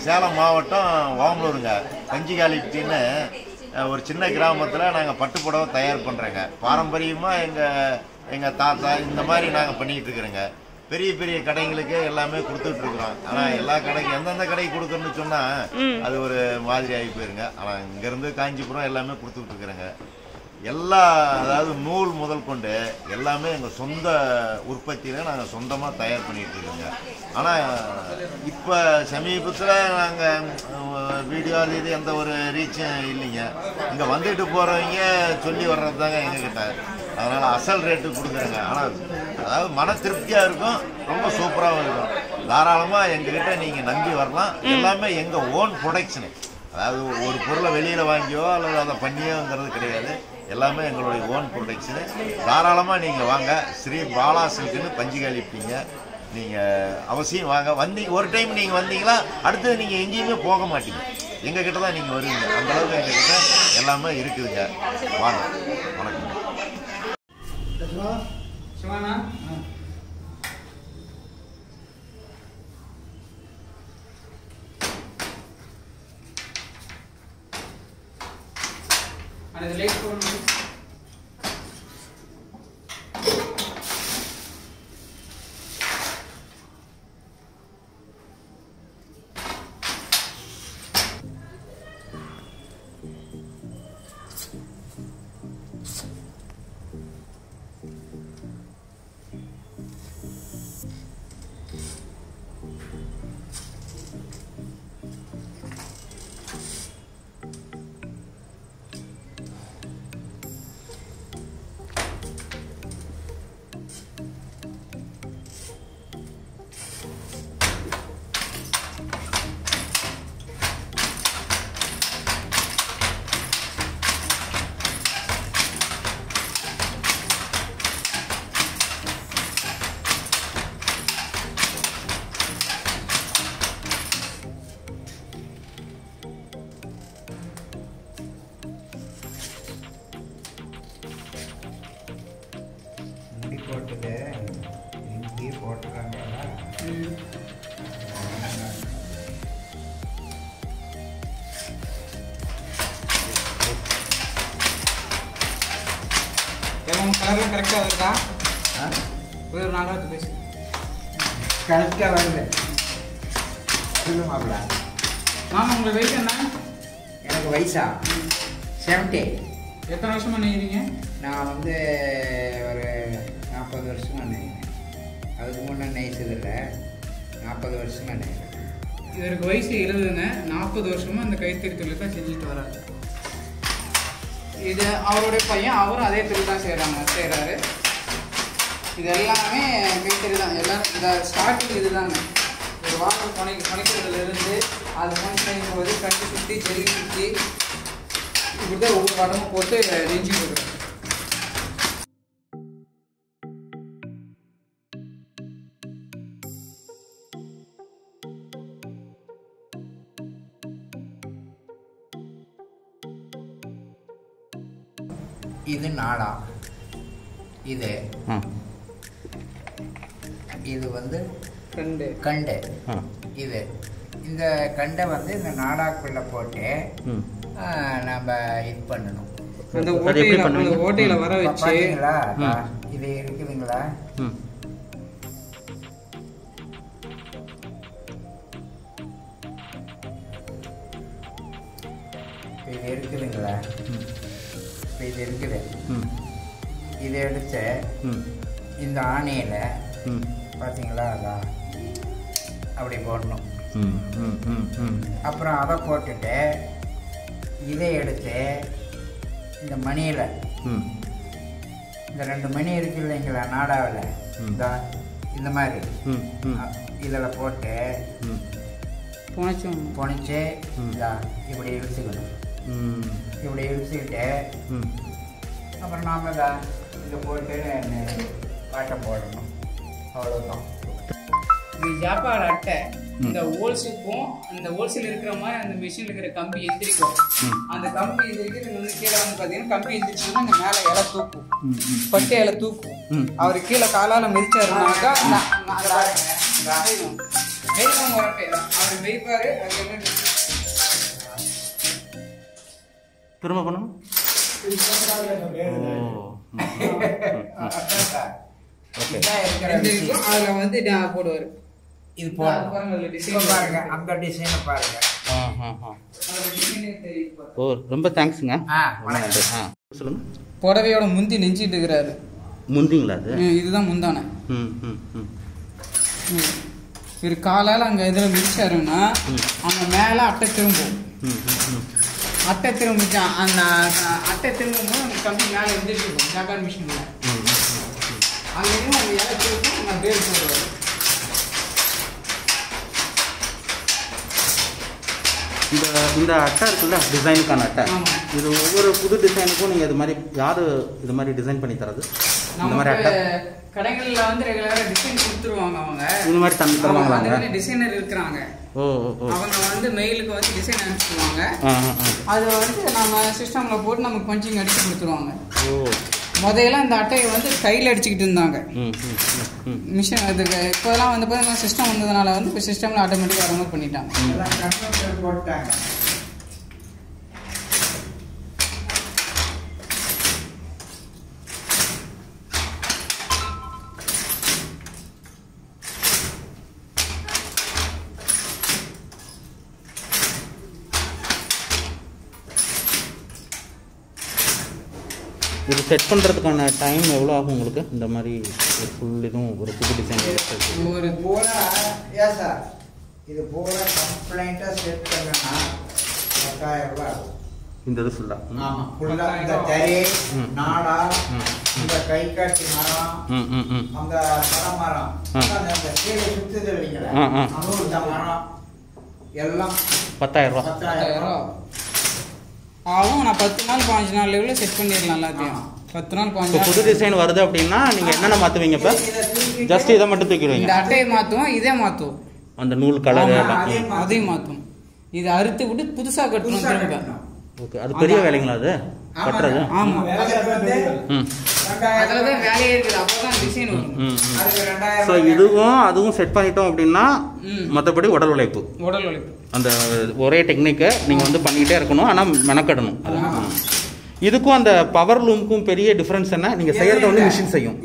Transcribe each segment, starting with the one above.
சேலம் மாவட்டம் ஓமலூருங்க. பஞ்சுகாலிப்பட்டின்னு ஒரு சின்ன கிராமத்தில் நாங்கள் பட்டுப்புடவை தயார் பண்ணுறோங்க. பாரம்பரியமாக எங்கள் தாத்தா இந்த மாதிரி நாங்கள் பண்ணிக்கிட்டு இருக்கிறோங்க. பெரிய பெரிய கடைங்களுக்கு எல்லாமே கொடுத்துட்ருக்குறோம். ஆனால் எல்லா கடைக்கும் எந்தெந்த கடைக்கு கொடுக்குறோன்னு சொன்னால் அது ஒரு மாதிரி ஆகி போயிருங்க. ஆனால் இங்கேருந்து காஞ்சிபுரம் எல்லாமே கொடுத்துட்ருக்குறோங்க. எல்லா அதாவது நூல் முதல் கொண்டு எல்லாமே எங்கள் சொந்த உற்பத்தியில் நாங்கள் சொந்தமாக தயார் பண்ணிகிட்டு இருக்கோங்க. ஆனால் இப்போ சமீபத்தில் நாங்கள் வீடியோ அது இது எந்த ஒரு ரீச்சும் இல்லைங்க. இங்கே வந்துட்டு போகிறவங்க சொல்லி வர்றது தாங்க எங்ககிட்ட. அதனால் அசல் ரேட்டு கொடுக்குறேங்க. ஆனால் அதாவது மன திருப்தியாக இருக்கும், ரொம்ப சூப்பராகவும் இருக்கும். தாராளமாக எங்ககிட்ட நீங்கள் நம்பி வரலாம். எல்லாமே எங்கள் ஓன் ப்ரொடக்ஷனு. அதாவது ஒரு பொருளை வெளியில் வாங்கியோ அல்லது அதை பண்ணியோங்கிறது கிடையாது. எல்லாமே எங்களுடைய ஓன் ப்ரொடக்ஷனு. தாராளமாக நீங்கள் வாங்க. ஸ்ரீ பாலா சில்க்குன்னு பஞ்சுகாலிப்பட்டிங்க. நீங்கள் அவசியம் வாங்க. ஒரு டைம் நீங்கள் வந்தீங்களா அடுத்தது நீங்கள் எங்கேயுமே போக மாட்டீங்க. எங்ககிட்ட தான் நீங்கள் வருவீங்க. அந்தளவுக்கு எங்ககிட்ட எல்லாமே இருக்குதுங்க. வாங்க. வணக்கம். And the late one கலர்லாம் கரெக்டாக வருதா? ஒரு நாளாக பேசு. கரெக்டாக வருது. சொல்லு மாப்பிள்ள. மாமா உங்களுக்கு வயசு என்ன? எனக்கு வயசா 70. எத்தனை வருஷமாக நெய்கிறீங்க? நான் ஒரு 40 வருஷமாக நெய்கிறேன். அதுக்கு முன்னே நெய்ச்சதில்லை. 40 வருஷமாக நெய்கிறேன். இதற்கு வயசு 70ங்க. 40 வருஷமாக இந்த கைத்தறி தொழில் தான் செஞ்சுட்டு வராரு. இது அவருடைய பையன், அவரும் அதே தொழில் தான் செய்கிறாரு. இது எல்லாமே கைத்தறி தான். எல்லாம் இந்த ஸ்டார்டிங் இது தாங்க. ஒரு வாட்டர் பணிக்கிறதுலேருந்து அது பணிக்கும் போது கட்டி சுற்றி செடி சுற்றி இப்படி தான் ஒவ்வொரு வடமும் போட்டு நெஞ்சு கொடுக்குறோம். இது நாடா. இது கண்டு. இது இந்த கண்டை இந்த நாடாக்குள்ளே போட்டு நம்ம இது பண்ணணும். அந்த ஓட்டையில் வர வச்சு இது இருக்குதுங்களா? இது இருக்குதுங்களா? இது இருக்குது. இதை எடுத்து இந்த ஆணையில் பார்த்தீங்களா அதான் அப்படி போடணும். அப்புறம் அதை போட்டுட்டு இதை எடுத்து இந்த மணியில் இந்த 2 மணி இருக்கு இல்லைங்களா நாடாவில், இந்த மாதிரி இதில் போட்டு புனைச்சு இப்படி இழுத்துக்கணும். இப்படி இழுத்துக்கிட்டு அப்புறம் நாம் இதை போட்டு பாட்டை போடணும். அவ்வளோதான். இது ஜாப்பாடு அட்டை. இந்த ஹோல்ஸுக்கும் அந்த ஹோல்சேல் இருக்கிற மாதிரி அந்த மிஷின் இருக்கிற கம்பி எந்திரிக்கும். அந்த கம்பி எந்திரிக்கிறது கீழே பார்த்தீங்கன்னா கம்பி எந்திரிச்சுன்னா அந்த மேலே இலை தூக்கும், பட்டை இலை தூக்கும். அவர் கீழே காலால் மிதிச்சாருனாக்கா வெயிப்பாங்க வரப்பே அவர் வெயிப்பாரு. திரும்ப பண்ணும். அதுல வந்து போடுவாரு. இது பாருங்க, அந்த டிசைனை பாருங்க. ஓ ரொம்ப தேங்க்ஸுங்க. சொல்லுங்க. புடவையோட முந்தி நெஞ்சிட்டு இருக்கிறாரு. முந்திங்களா அது? இதுதான் முந்தானே. ஒரு காலால் அங்கே இதில் மிதிச்சாருன்னா அங்கே மேலே அட்டை திரும்பும். அட்டை திரும்பிச்சான். அந்த அட்டை திரும்பும்போது அந்த கம்பி மேலே எழுந்திருக்கும் ஜாக்கார் மிஷினில். அங்கேயும் அந்த இலை திருப்பும் அங்கே பேர் போடுவார். இந்த அட்டை இருக்குல்ல, டிசைனுக்கான அட்டை, இது ஒவ்வொரு புது டிசைனுக்கும் நீங்கள் இது மாதிரி யார் இது மாதிரி டிசைன் பண்ணி தரது? இந்த மாதிரி அட்டை கடைகளில் வந்து ரெகுலராக டிசைன் கொடுத்துருவாங்க. அவங்க இந்த மாதிரி தருவாங்க. டிசைனர் இருக்கிறாங்க. அவங்க வந்து மெயிலுக்கு வந்து டிசைன் அனுப்பிச்சுடுவாங்க. அதை வந்து நம்ம சிஸ்டமில் போட்டு நமக்கு பஞ்சிங் அடிச்சு கொடுத்துருவாங்க. முதல்ல இந்த அட்டையை வந்து கையில் அடிச்சுக்கிட்டு இருந்தாங்க மிஷின். அதுக்கு இப்போலாம் வந்து பார்த்தீங்கன்னா சிஸ்டம் வந்ததுனால வந்து இப்போ சிஸ்டமில் ஆட்டோமேட்டிக்காக ரிமூவ் பண்ணிட்டாங்க. இது செட் பண்ணுறதுக்கான டைம் எவ்வளோ ஆகும் உங்களுக்கு? இந்த மாதிரி ஒரு ஃபுல் இதுவும் ஒரு புது டிசைன் ஒரு பூரா ஏன் சார் இது பூரா கம்ப்ளைண்ட்டாக செட் பண்ணனா 10,000 ரூபாய் ஆகும். இந்த இது ஃபுல்லாக? ஆமாம், ஃபுல்லாக இந்த தறி நாடா, இந்த கை காட்சி மரம், அந்த மரம் அந்த கீழே சுற்றுது இல்லைங்களா, அந்த மரம் எல்லாம் 10,000 ரூபா. 10,000 ரூபா ஆகும். நான் 10 நாள் 5 நாள் லெவலில் செட் பண்ணிடலாம் எல்லாத்தையும். 10 நாள் 5 நாள். புது டிசைன் வருது அப்படின்னா நீங்கள் என்னென்ன மாற்றுவீங்க? இப்போ ஜஸ்ட் இதை மட்டும் தூக்கிடுவீங்க. இந்த அட்டையை மாற்றுவோம், இதே மாற்றுவோம், அந்த நூல் கலர் அதையும் மாற்றும். இதை அறுத்து விட்டு புதுசாக கட்டணும் திரும்ப. ஓகே, அது பெரிய வேலைங்களா அது கட்டுறது? ஆமாம், அதில் தான் வேலையே இருக்குது. அப்போ தான் டிசைன் வரும். ஸோ இதுவும் அதுவும் செட் பண்ணிட்டோம் அப்படின்னா மற்றபடி உடல் உழைப்பு அந்த ஒரே டெக்னிக்கை நீங்கள் வந்து பண்ணிக்கிட்டே இருக்கணும். ஆனால் மெனக்கடணும். இதுக்கும் அந்த பவர் லூமுக்கும் பெரிய டிஃபரன்ஸ் என்ன? நீங்கள் செய்யறத வந்து மிஷின் செய்யும்.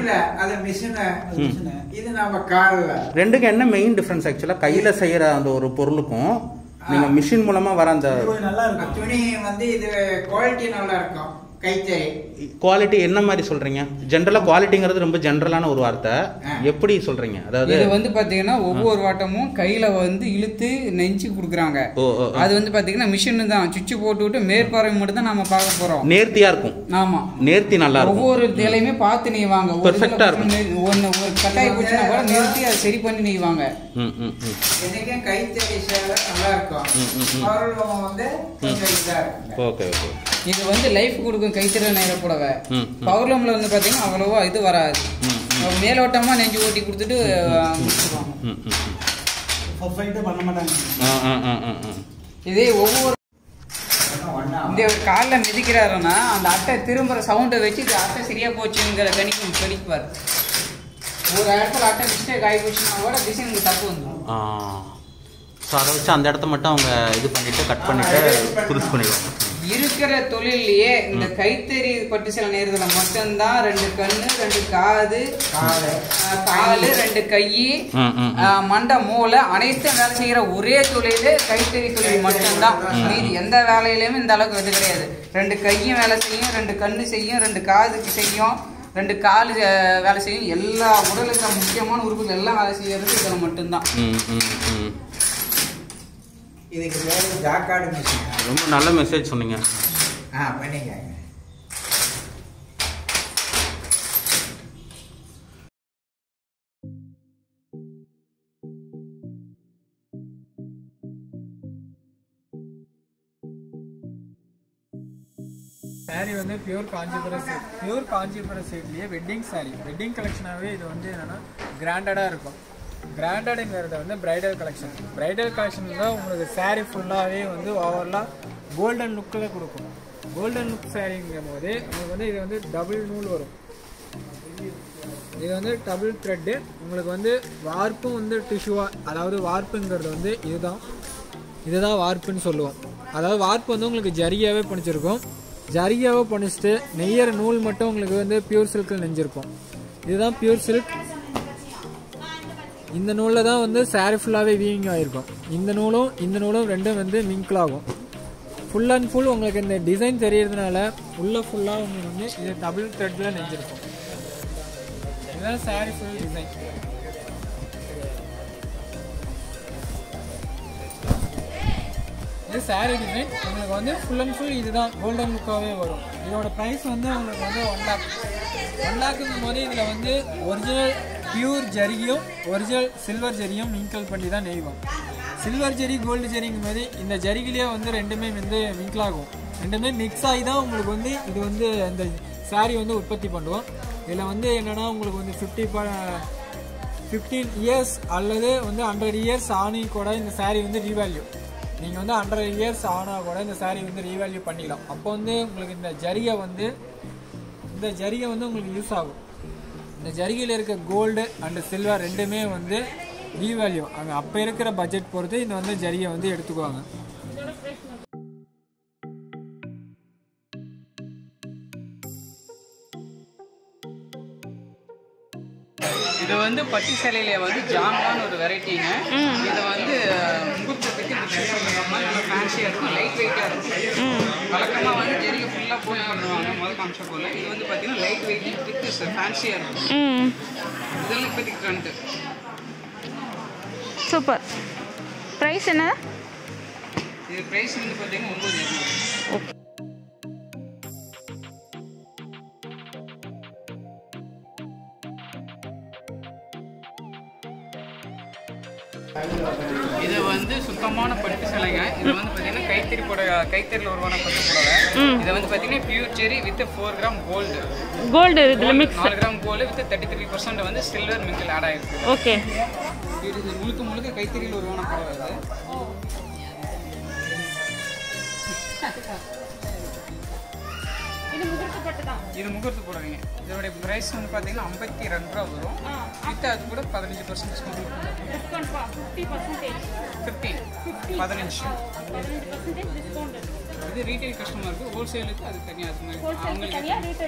ரெண்டுக்கும் என்ன மெயின் டிஃபரன்ஸ்? ஆக்சுவலாக கையில் செய்கிற அந்த ஒரு பொருளுக்கும் நீங்க மிஷின் மூலமா வர அந்த துணி வந்து இது குவாலிட்டி நல்லா இருக்கும். கைத்தறி குவாலிட்டி என்ன மாதிரி சொல்றீங்க? ஜென்ரலா குவாலிட்டிங்கிறது ரொம்ப ஜென்ரலான ஒரு வார்த்தை. எப்படி சொல்றீங்க? அதாவது இது வந்து பாத்தீங்கன்னா ஒவ்வொரு வாட்டமும் கையில வந்து இழுத்து நெஞ்சு கொடுக்குறாங்க. அது வந்து பாத்தீங்கன்னா மிஷின் தான் சுவிட்ச் போட்டு விட்டு மேற்பார்வை மட்டும் தான் நம்ம பார்க்க போறோம். நேர்த்தியா இருக்கும். ஆமா, நேர்த்தி நல்லா இருக்கும். ஒவ்வொரு வேலையுமே பார்த்து நெய்வாங்க. பெர்ஃபெக்ட்டா இருக்கும். ஒரு கட்டாய போச்சுன்னா கூட நிறுத்தி அதை சரி பண்ணி நெய்வாங்க. எனக்கு கைத்தறி சேலை நல்லா இருக்கும். பவர்லூம் வந்து கொஞ்சம் இதா இருக்கும். Okay okay. இது வந்து லைஃப் கொடுக்கும் கைத்தறி நெய்ற புடவை. பவர்லூம்ல வந்து பாத்தீங்கன்னா அவ்வளவா இது வராது. மேலோட்டமா நெஞ்சு ஓட்டி கொடுத்துட்டு முடிச்சுருவாங்க. பண்ண மாட்டாங்க. இதே ஒவ்வொரு இந்த காலில் மிதிக்கிறாருன்னா அந்த அட்டை திரும்புற சவுண்டை வச்சு இந்த அட்டை சரியா போச்சுங்கிற கணிப்பார். ஒரு இடத்துல அட்டை மிஸ்டேக் ஆகி போச்சுன்னா கூட டிசைனுக்கு தப்பு வந்துடும். ஸோ அதை வச்சு அந்த இடத்த மட்டும் அவங்க இது பண்ணிட்டு கட் பண்ணிட்டு புதுசு பண்ணிடுவாங்க. இருக்கிற தொழிலையே இந்த கைத்தறி பட்டு சில நேரத்துல மட்டும்தான் 2 கண்ணு 2 காது காலு 2 கை மண்டை மூளை அனைத்தும் வேலை செய்யற ஒரே தொழில் கைத்தறி தொழில் மட்டும்தான். மீதி எந்த வேலையிலுமே இந்த அளவுக்கு இது கிடையாது. 2 கையும் வேலை செய்யும், 2 கண்ணு செய்யும், 2 காதுக்கு செய்யும், 2 காலு வேலை செய்யும். எல்லா உடலுக்கு முக்கியமான உறுப்புகள் எல்லாம் வேலை செய்யறது இதில் மட்டும்தான். இதுக்கு பேர் ஜாக்கார்டு மிஷின். ரொம்ப நல்ல மெசேஜ் சொன்னீங்க. பண்ணிங்க. சாரீ வந்து பியூர் காஞ்சிபுரம் சைட்லேயே வெட்டிங் சாரீ, வெட்டிங் கலெக்ஷனாகவே இது வந்து என்னென்னா கிராண்டடாக இருக்கும். கிராண்டடுங்கிறத வந்து ப்ரைடல் கலெக்ஷன் தான் உங்களுக்கு சாரீ ஃபுல்லாகவே வந்து ஓவரலாக கோல்டன் லுக்கில் கொடுக்கும். கோல்டன் லுக் சாரீங்கும் போது உங்களுக்கு வந்து இது வந்து டபுள் நூல் வரும். இது வந்து டபுள் த்ரெட்டு. உங்களுக்கு வந்து வார்ப்பும் வந்து டிஷ்யூவா, அதாவது வார்ப்புங்கிறது வந்து இதுதான் வார்ப்புன்னு சொல்லுவோம். அதாவது வார்ப்பு வந்து உங்களுக்கு ஜரிகையாகவே பண்ணிச்சிருக்கோம். ஜரிகையாகவே பண்ணிச்சிட்டு நெய்யற நூல் மட்டும் உங்களுக்கு வந்து பியூர் சில்கில் நெஞ்சிருக்கும். இதுதான் பியூர் சில்க். இந்த நூலில் தான் வந்து சாரி ஃபுல்லாகவே வீவிங் ஆகிருக்கும். இந்த நூலும் ரெண்டும் வந்து மிங்கிள் ஆகும். ஃபுல் அண்ட் ஃபுல் உங்களுக்கு இந்த டிசைன் தெரியறதுனால உள்ள ஃபுல்லாக உங்களுக்கு வந்து இது டபுள் த்ரெட்டில் நெஞ்சிருக்கும். இதுதான் சாரி ஃபுல் டிசைன். இது சாரி டிசைன் உங்களுக்கு வந்து ஃபுல் அண்ட் ஃபுல் இதுதான் கோல்டன் லுக்காகவே வரும். இதோட ப்ரைஸ் வந்து உங்களுக்கு வந்து 1 lakh. 1 lakhங்கும் போது இதில் வந்து ஒரிஜினல் பியூர் ஜரிகையும் ஒரிஜினல் சில்வர் ஜரியும் மிங்கிள் பண்ணி தான் நெய்வோம். சில்வர் ஜரி கோல்டு ஜரிங்கும் போது இந்த ஜரிகிலேயே வந்து ரெண்டுமே வந்து மிங்கிள் ஆகும். ரெண்டுமே மிக்ஸ் ஆகி தான் உங்களுக்கு வந்து இது வந்து அந்த சாரீ வந்து உற்பத்தி பண்ணுவோம். இதில் வந்து என்னென்னா உங்களுக்கு வந்து 15 இயர்ஸ் அல்லது வந்து 100 இயர்ஸ் ஆனி கூட இந்த சாரீ வந்து ரீவேல்யூ. நீங்கள் வந்து 100 இயர்ஸ் ஆனால் கூட இந்த சாரீ வந்து ரீவேல்யூ பண்ணிக்கலாம். அப்போ வந்து உங்களுக்கு இந்த ஜரிகை வந்து உங்களுக்கு யூஸ் ஆகும். இந்த ஜரிகையில் இருக்க கோல்டு அண்ட் சில்வர் ரெண்டுமே வந்து ரீவேல்யூ. அங்கே அப்போ இருக்கிற பட்ஜெட் பொறுத்து இந்த வந்து ஜரிகை வந்து எடுத்துக்குவாங்க. இது வந்து பட்டி சேலையில வந்து ஜாங்கான ஒரு வெரைட்டிங்க. இதை வந்து முகூர்த்தத்துக்கு நல்லா ஃபேன்சியாக இருக்கும், லைட் வெயிட்டாக இருக்கும். வழக்கமாக வந்து ஜரிகை ஃபுல்லாக போய் பண்ணுவாங்க முதல் காமிச்ச போல. இது வந்து பார்த்தீங்கன்னா லைட் வெயிட் வித் ஃபேன்சியாக இருக்கும். இதெல்லாம் இப்போதைக்கு ட்ரெண்ட். சூப்பர். ப்ரைஸ் என்ன? இது ப்ரைஸ் வந்து பார்த்தீங்கன்னா 9,000. இது வந்து சுத்தமான பட்டு சேலைங்க. இது வந்து பார்த்தீங்கன்னா கைத்தறியில் உருவான பட்டு புடவை. இதை வந்து பார்த்தீங்கன்னா pure zari with 4 gram gold இதில் மிக்ஸ் 4 கிராம் கோல்டு வித் 33% வந்து சில்வர் மிங்கிள் ஆட் ஆகிருக்கு. ஓகே. இது முழுக்க கைத்தறியில் உருவான புடவை. இது முகூர்த்த புடவைங்க. இதோடைய ப்ரைஸ் வந்து பார்த்தீங்கன்னா 52 ரூபா வரும். வித் அது கூட 15% டிஸ்கவுண்ட். 15 இது ரீட்டைல் கஸ்டமருக்கு, ஹோல்சேலுக்கு அது தனியாக அவங்களுக்கு.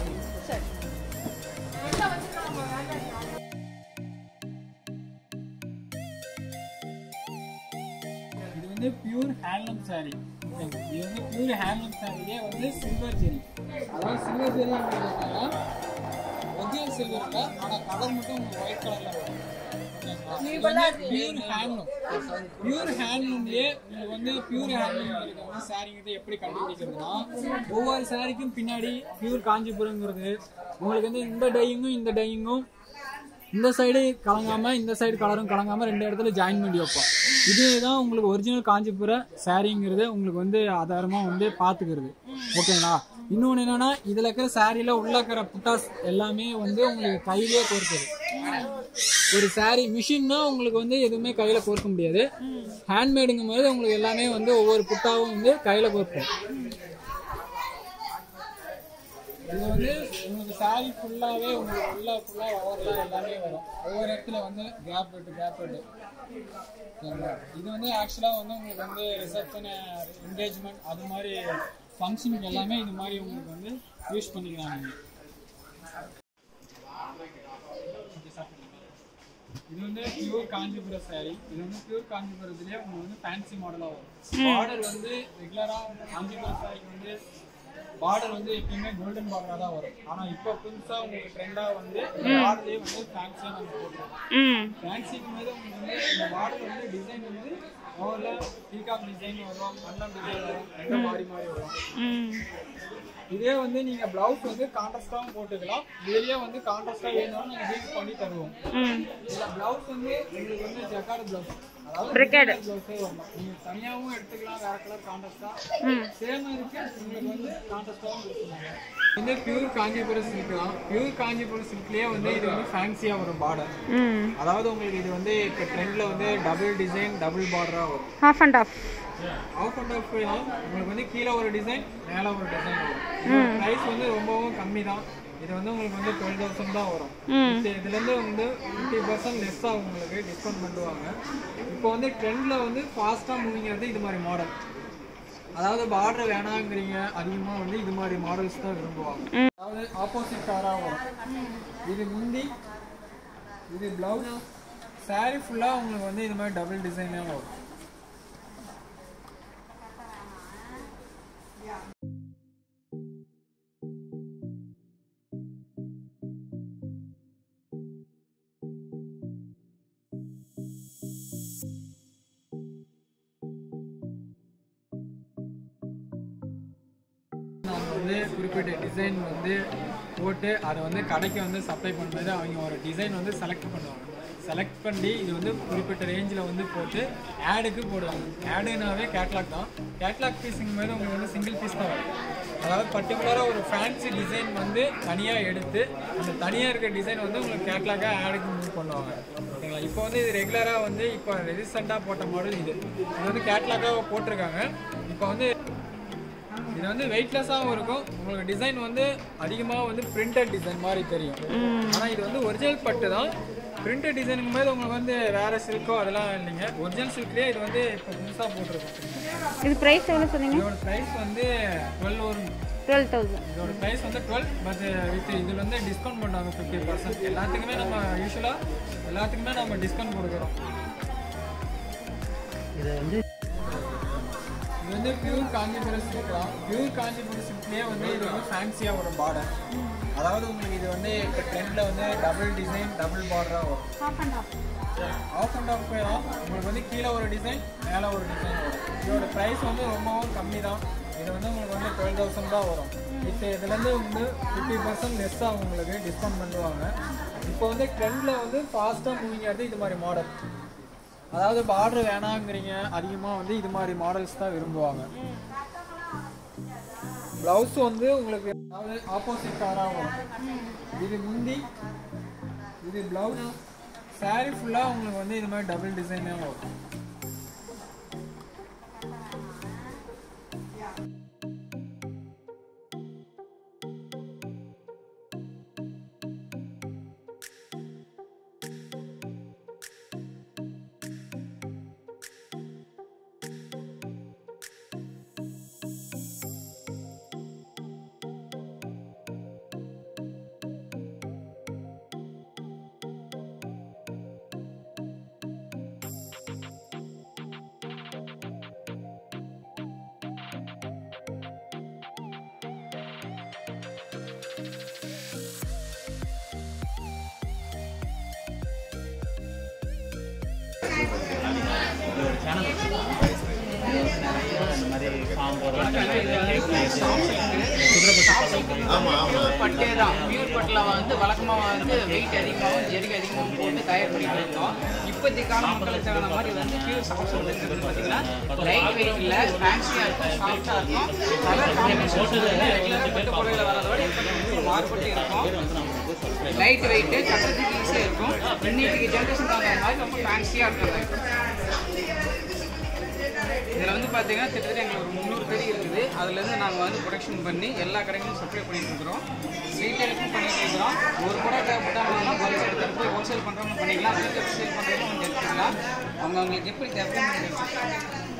இது வந்து பியூர் ஹேண்ட்லூம் சாரி. இது வந்து பியூர் ஹேண்ட்லூம் சாரியே வந்து சில்வர் ஜெரி. அதாவது சில்வர் ஜெரிங்கிறதுனால ஒரிஜினல் சில்வர் இல்லை, ஆனால் கலர் மட்டும் உங்களுக்கு ஒயிட் கலரில் வரும். Pure handloom. பியூர் ஹேண்ட்லூம்லேயே உங்களுக்கு வந்து பியூர் ஹேண்ட்லூம் வந்து சாரிங்கிறது எப்படி கண்டுபிடிக்கிறதுனா, ஒவ்வொரு சாரிக்கும் பின்னாடி பியூர் காஞ்சிபுரங்கிறது உங்களுக்கு வந்து இந்த டையிங்கும் இந்த சைடு கலங்காமல் இந்த சைடு கலரும் கலங்காமல் 2 இடத்துல ஜாயின் பண்ணி வைப்போம். இதுதான் உங்களுக்கு ஒரிஜினல் காஞ்சிபுர சாரிங்கிறது உங்களுக்கு வந்து ஆதாரமாக வந்து பார்த்துக்கிறது. ஓகேங்களா? இன்னொன்று என்னென்னா, இதில் இருக்கிற சாரியில் உள்ள இருக்கிற புட்டாஸ் எல்லாமே வந்து உங்களுக்கு கையிலே கோர்க்குது. ஒரு சாரி மிஷின்னா உங்களுக்கு வந்து எதுவுமே கையில் கோர்க்க முடியாது. ஹேண்ட்மேடுங்கும் போது உங்களுக்கு எல்லாமே வந்து ஒவ்வொரு புட்டாவும் வந்து கையில் கோர்ப்போம். இது வந்து உங்களுக்கு சாரி ஃபுல்லாகவே உங்களுக்கு ஃபுல்லாக ஓவரில் எல்லாமே வரும். ஒவ்வொரு இடத்துல வந்து கேப் விட்டு இது வந்து ஆக்சுவலாக வந்து உங்களுக்கு வந்து ரிசப்ஷன், என்கேஜ்மெண்ட் அது மாதிரி ஃபங்க்ஷனுக்கு எல்லாமே இது மாதிரி உங்களுக்கு வந்து யூஸ் பண்ணிக்கிறாங்க. இது வந்து பியூர் காஞ்சிபுரம் சாரி. இது வந்து பியூர் காஞ்சிபுரத்துலேயே உங்களுக்கு வந்து ஃபேன்சி மாடலாக வரும். பார்டர் வந்து ரெகுலராக காஞ்சிபுரம் சாரிக்கு வந்து பார்டர் வந்து எப்பயுமே கோல்டன் பார்டராக தான் வரும். ஆனால் இப்போ புதுசாக உங்களுக்கு ட்ரெண்டாக வந்து பார்டர்லேயே வந்து ஃபேன்சியாக நம்ம போட்டுருக்கோம். ஃபேன்சிக்கும் போது உங்களுக்கு வந்து இந்த பார்டர் வந்து டிசைன் வந்து ஓவரில் பீகாக் டிசைன் வரும், அண்ணம் டிசைன் வரும், ரெண்டும் மாறி வரும். இதே வந்து நீங்கள் ப்ளவுஸ் வந்து கான்ட்ராஸ்டாகவும் போட்டுக்கலாம். இதுலேயே வந்து கான்ட்ராஸ்டாக வேணும்னு நீங்கள் பீட் பண்ணி தருவோம். இதில் ப்ளவுஸ் வந்து உங்களுக்கு வந்து ஜக்கார்டு ப்ளவுஸ், அதாவது ப்ளவுஸே வரணும். நீங்கள் தனியாகவும் எடுத்துக்கலாம், வேற கலர் கான்ட்ராஸ்டாக சேம் இருக்கு. உங்களுக்கு வந்து கான்ட்ராஸ்டாகவும் எடுத்துக்கோங்க. வந்து பியூர் காஞ்சிபுரம் சில்க் தான். பியூர் காஞ்சிபுரம் சில்க்லேயே வந்து இது வந்து ஃபேன்சியாக வரும் பார்டர். அதாவது உங்களுக்கு இது வந்து இப்போ ட்ரெண்டில் வந்து டபுள் டிசைன் டபுள் பார்டராக வரும். ஆஃப் அண்ட் ஆஃப் உங்களுக்கு வந்து கீழே ஒரு டிசைன் மேலே ஒரு டிசைன் வரும். ப்ரைஸ் வந்து ரொம்பவும் கம்மி தான். இது வந்து உங்களுக்கு வந்து 12,000 தான் வரும். இதுலேருந்து வந்து 50% லெஸ்ஸாக உங்களுக்கு டிஸ்கவுண்ட் பண்ணுவாங்க. இப்போ வந்து ட்ரெண்டில் வந்து ஃபாஸ்ட்டாக மூவிங் ஆகுது இது மாதிரி மாடல். அதாவது பார்டர் வேணாங்கிறீங்க அதிகமாக வந்து இது மாதிரி மாடல்ஸ் தான் விரும்புவாங்க. அதாவது ஆப்போசிட் கலராக வரும். இது முந்தி, இது ப்ளவுஸ், சாரீ ஃபுல்லாக உங்களுக்கு வந்து இது மாதிரி டபுள் டிசைனாக வரும். நாங்கள் வந்து குறிப்பிட்ட டிசைன் வந்து போட்டு அதை வந்து கடைக்கு வந்து சப்ளை பண்ணும்போது அவங்க ஒரு டிசைன் வந்து செலக்ட் பண்ணுவாங்க. செலக்ட் பண்ணி இது வந்து குறிப்பிட்ட ரேஞ்சில் வந்து போட்டு ஆடுக்கு போடுவாங்க. ஆடுனாவே கேட்லாக் தான். கேட்லாக் பீஸுங்கும் போது உங்களுக்கு வந்து சிங்கிள் பீஸ் தான் வரும். அதாவது பர்டிகுலராக ஒரு ஃபேன்சி டிசைன் வந்து தனியாக எடுத்து அந்த தனியாக இருக்க டிசைன் வந்து உங்களுக்கு கேட்லாக்காக ஆடுக்கு மூவ் பண்ணுவாங்க. ஓகேங்களா? இப்போ வந்து இது ரெகுலராக வந்து இப்போ ரெசிஸ்டண்ட்டாக போட்ட மாடல் இது வந்து கேட்லாக்காக போட்டிருக்காங்க. இப்போ வந்து இது வந்து வெயிட்லெஸ்ஸாகவும் இருக்கும். உங்களுக்கு டிசைன் வந்து அதிகமாக வந்து பிரிண்டட் டிசைன் மாதிரி தெரியும். ஆனால் இது வந்து ஒரிஜினல் பட்டு தான். பிரிண்டட் டிசைனுக்கும் போது உங்களுக்கு வந்து வேறு சில்க்கோ அதெல்லாம் இல்லைங்க. ஒரிஜினல் சில்க்லேயே இது வந்து இப்போ புதுசாக போட்டிருக்கோம். இது ப்ரைஸ் எவ்வளோ சொன்னீங்க? இதோட ப்ரைஸ் வந்து 12 வரும். 12,000. இதோட ப்ரைஸ் வந்து 12. பட் வித் இதில் வந்து டிஸ்கவுண்ட் பண்ணுவாங்க 50%. எல்லாத்துக்குமே நம்ம யூஸ்வலாக எல்லாத்துக்குமே நம்ம டிஸ்கவுண்ட் கொடுக்குறோம். இது வந்து பியூர் காஞ்சிபுரம் சில்க் தான். பியூர் காஞ்சிபுரம் சில்க்லேயே வந்து இது வந்து ஃபேன்சியாக ஒரு பார்டர். அதாவது உங்களுக்கு இது வந்து இப்போ ட்ரெண்டில் வந்து டபுள் டிசைன் டபுள் பார்டராக வரும். ஆஃப் அண்ட் ஆஃப் தான். உங்களுக்கு வந்து கீழே ஒரு டிசைன் மேலே ஒரு டிசைன் வரும். இதோட ப்ரைஸ் வந்து ரொம்பவும் கம்மி தான். இது வந்து உங்களுக்கு வந்து 12,000 தான் வரும். இப்போ இதுலேருந்து வந்து 50% லெஸ்ஸாக உங்களுக்கு டிஸ்கவுண்ட் பண்ணுவாங்க. இப்போ வந்து ட்ரெண்டில் வந்து ஃபாஸ்ட்டாக மூவிங் ஆகுது இது மாதிரி மாடல். அதாவது பார்டர் வேணாங்கிறீங்க அதிகமாக வந்து இது மாதிரி மாடல்ஸ் தான் விரும்புவாங்க. ப்ளவுஸ் வந்து உங்களுக்கு அதாவது ஆப்போசிட் கலராக வரும். இது முந்தி, இது ப்ளவுஸ், சாரீ ஃபுல்லாக உங்களுக்கு வந்து இது மாதிரி டபுள் டிசைனாக வரும். பட்டே தான். பியூர் பட்டில் வந்து வழக்கமாக வந்து வெயிட் அதிகமாகவும் ஜரிகை அதிகமாகவும் போட்டு தயார் பண்ணிட்டு இருந்தோம். இப்போதைக்கு கால மக்களுக்கு தகுந்த மாதிரி வந்து பியூர் சாஃப்ட் இருக்கிறது பார்த்தீங்கன்னா லைட் வெயிட் இல்லை, ஃபேன்சியாக இருக்கும், சாஃப்டாக இருக்கும். கலர் காம்பினேஷன் ரெகுலராக பட்டு புடவையில் வரதோட மாறுபட்டு இருக்கும். லைட் வெயிட்டு கட்டுறதுக்கு ஈஸியாக இருக்கும். இன்னைக்கு ஜென்ரேஷன் தகுந்த மாதிரி ரொம்ப ஃபேன்சியாக இருக்கும். இதில் வந்து பார்த்தீங்கன்னா கிட்டத்தட்ட எங்களுக்கு ஒரு 300 பேர் இருக்குது. அதுலேருந்து நாங்கள் வந்து ப்ரொடக்ஷன் பண்ணி எல்லா கடைகளும் சப்ளை பண்ணிட்டு இருக்கிறோம். ரீட்டைலுக்கும் பண்ணிட்டு இருக்கிறோம். ஒரு ப்ராடக்ட் போட்டாங்கன்னா ஹோல்சேல் எடுத்துகிட்டு போய் ஹோல்சேல் பண்ணுறவங்க பண்ணிக்கலாம். ரீட்டைல் சேல் பண்ணுறவங்க கொஞ்சம் எடுத்துக்கலாம். அவங்களுக்கு எப்படி தேவையான